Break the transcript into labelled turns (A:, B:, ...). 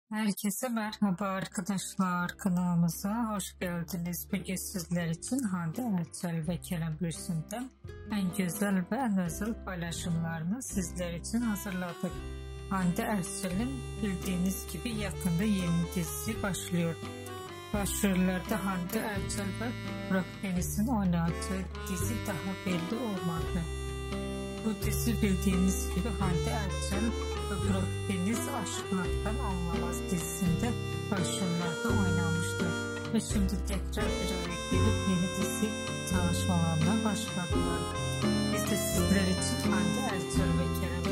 A: Herkese merhaba arkadaşlar, kanalımıza hoş geldiniz. Bugün sizler için Hande Erçel ve Kerem Bürsin'den en güzel ve en özel paylaşımlarını sizler için hazırladık. Hande Erçel'in bildiğiniz gibi yakında yeni dizisi başlıyor. Başrollerde Hande Erçel ve Burak Deniz'in oynadığı dizi daha belli olmadı. Bu dizi bildiğiniz gibi Hande Erçel ve Burak Deniz Aşklardan Anlamaz dizisinde başrollerde oynamıştı. Ve şimdi tekrar bir araya gelip yeni dizi çalışmalarına başladılar. Biz de sizler için Hande Erçel ve Kerem